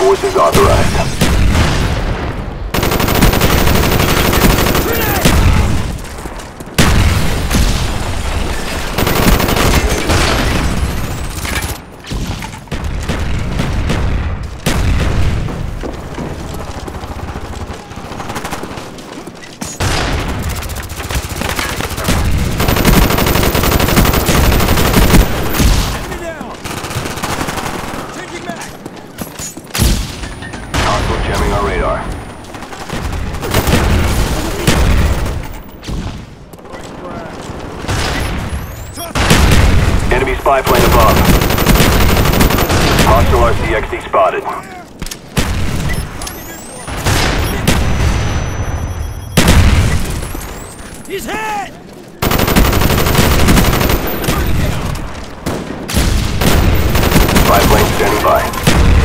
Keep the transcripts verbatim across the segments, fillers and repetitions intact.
forces authorized. Jamming our radar. Enemy spy plane above. Hostile R C X D spotted. He's hit! Spy plane standing by.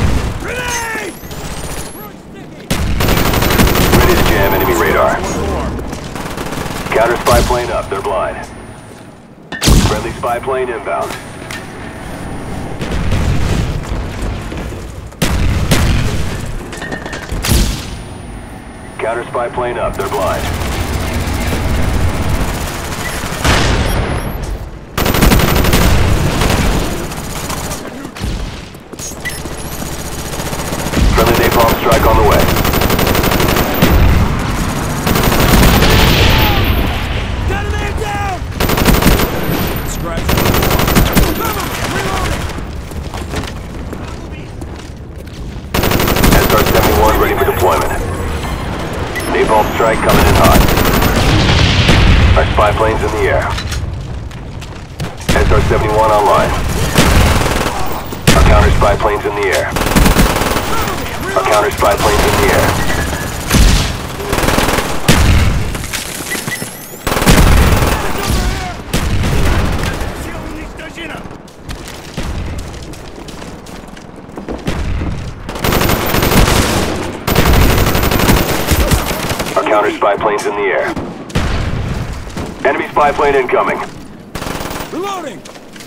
Jam enemy radar. Counter spy plane up, they're blind. Friendly spy plane inbound. Counter spy plane up, they're blind. Friendly napalm strike on the way. Ready for deployment. Napalm strike coming in hot. Our spy plane's in the air. S R seventy-one online. Our counter spy plane's in the air. Our counter spy plane's in the air. Counter spy planes in the air. Enemy spy plane incoming. Reloading!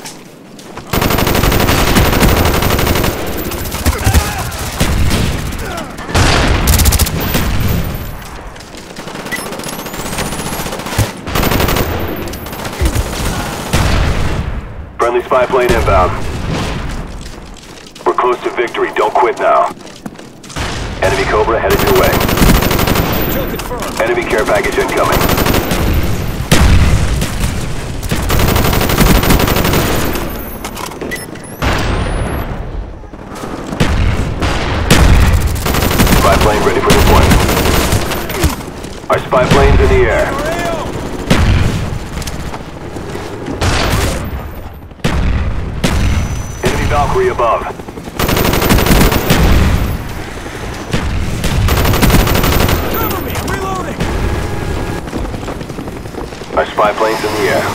Friendly spy plane inbound. We're close to victory. Don't quit now. Enemy Cobra headed your way. Enemy care package incoming. Spy plane ready for deployment. Our spy plane's in the air. Enemy Valkyrie above. Our spy plane's in the air.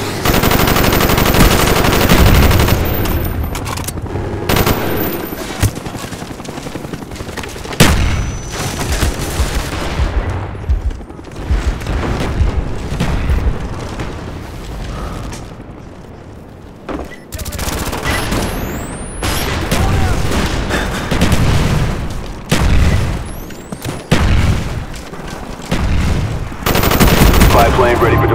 Spy plane ready for